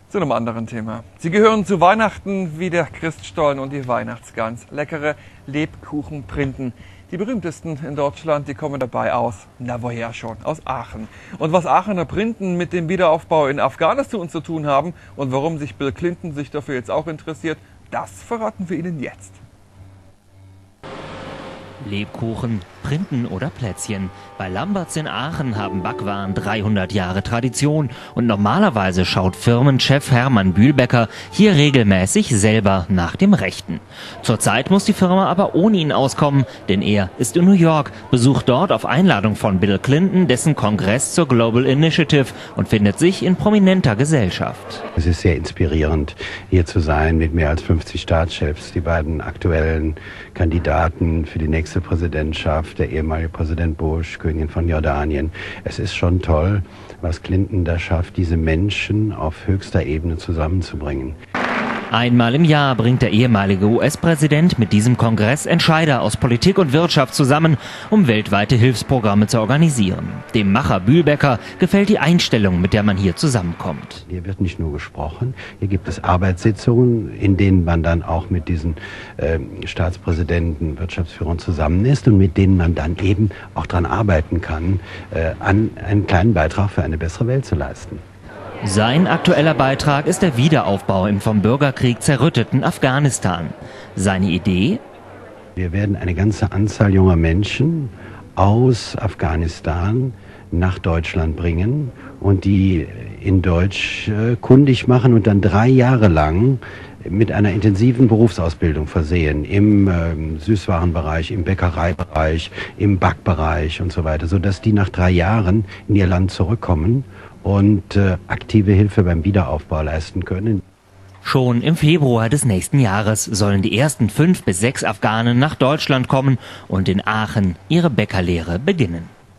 Zu einem anderen Thema. Sie gehören zu Weihnachten wie der Christstollen und die Weihnachtsgans. Leckere Lebkuchenprinten. Die berühmtesten in Deutschland, die kommen dabei aus, na woher schon, aus Aachen. Und was Aachener Printen mit dem Wiederaufbau in Afghanistan zu tun haben und warum sich Bill Clinton sich dafür jetzt auch interessiert, das verraten wir Ihnen jetzt. Lebkuchen, Printen oder Plätzchen. Bei Lamberts in Aachen haben Backwaren 300 Jahre Tradition und normalerweise schaut Firmenchef Hermann Bühlbecker hier regelmäßig selber nach dem Rechten. Zurzeit muss die Firma aber ohne ihn auskommen, denn er ist in New York, besucht dort auf Einladung von Bill Clinton dessen Kongress zur Global Initiative und findet sich in prominenter Gesellschaft. Es ist sehr inspirierend, hier zu sein mit mehr als 50 Staatschefs, die beiden aktuellen Kandidaten für die nächste Präsidentschaft, der ehemalige Präsident Bush, Königin von Jordanien. Es ist schon toll, was Clinton da schafft, diese Menschen auf höchster Ebene zusammenzubringen. Einmal im Jahr bringt der ehemalige US-Präsident mit diesem Kongress Entscheider aus Politik und Wirtschaft zusammen, um weltweite Hilfsprogramme zu organisieren. Dem Macher Bühlbecker gefällt die Einstellung, mit der man hier zusammenkommt. Hier wird nicht nur gesprochen, hier gibt es Arbeitssitzungen, in denen man dann auch mit diesen Staatspräsidenten, Wirtschaftsführern zusammen ist und mit denen man dann eben auch daran arbeiten kann, einen kleinen Beitrag für eine bessere Welt zu leisten. Sein aktueller Beitrag ist der Wiederaufbau im vom Bürgerkrieg zerrütteten Afghanistan. Seine Idee? Wir werden eine ganze Anzahl junger Menschen aus Afghanistan nach Deutschland bringen und die in Deutsch kundig machen und dann 3 Jahre lang mit einer intensiven Berufsausbildung versehen im Süßwarenbereich, im Bäckereibereich, im Backbereich und so weiter, sodass die nach 3 Jahren in ihr Land zurückkommen und aktive Hilfe beim Wiederaufbau leisten können. Schon im Februar des nächsten Jahres sollen die ersten 5 bis 6 Afghanen nach Deutschland kommen und in Aachen ihre Bäckerlehre beginnen.